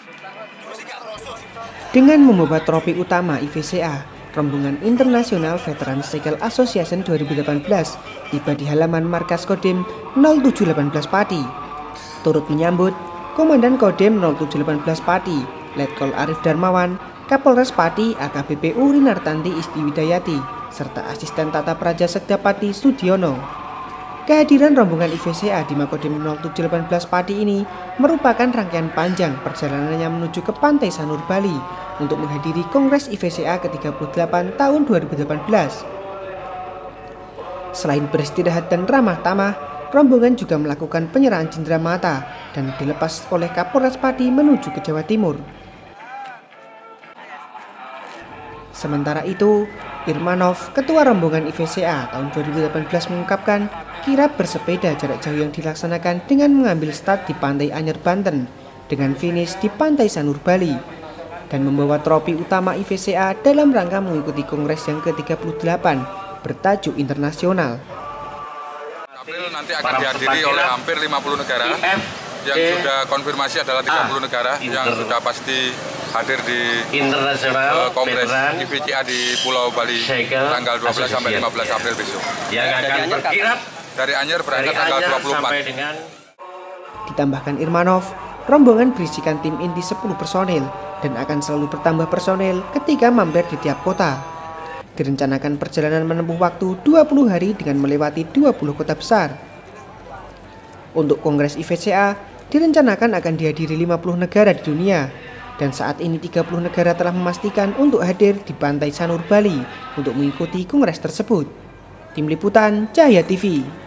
Dengan membawa trofi utama IVCA, rombongan International Veteran Cycle Association 2018 tiba di halaman markas Kodim 0718 Pati. Turut menyambut Komandan Kodim 0718 Pati, Letkol Arif Darmawan, Kapolres Pati AKBP Urinartanti Istiwidayati, serta Asisten Tata Praja Sekda Pati Sudiono. Kehadiran rombongan IVCA di Makodim 0718 Pati ini merupakan rangkaian panjang perjalanannya menuju ke Pantai Sanur, Bali untuk menghadiri Kongres IVCA ke-38 tahun 2018. Selain beristirahat dan ramah tamah, rombongan juga melakukan penyerahan cindera mata dan dilepas oleh Kapolres Pati menuju ke Jawa Timur. Sementara itu, Irmanov, Ketua Rombongan IVCA tahun 2018 mengungkapkan kirap bersepeda jarak jauh yang dilaksanakan dengan mengambil start di Pantai Anyer, Banten dengan finish di Pantai Sanur, Bali dan membawa trofi utama IVCA dalam rangka mengikuti Kongres yang ke-38 bertajuk internasional. Nanti akan dihadiri oleh hampir 50 negara, yang sudah konfirmasi adalah 30 negara yang sudah pasti hadir di Kongres IVCA di Pulau Bali tanggal 12 sampai 15 April besok. Yang akan berkirap dari Anyer berangkat tanggal 24. Ditambahkan Irmanov, rombongan berisikan tim inti 10 personel dan akan selalu bertambah personel ketika mampir di tiap kota. Direncanakan perjalanan menempuh waktu 20 hari dengan melewati 20 kota besar. Untuk Kongres IVCA direncanakan akan dihadiri 50 negara di dunia. Dan saat ini 30 negara telah memastikan untuk hadir di Pantai Sanur, Bali untuk mengikuti kongres tersebut. Tim Liputan Cahya TV.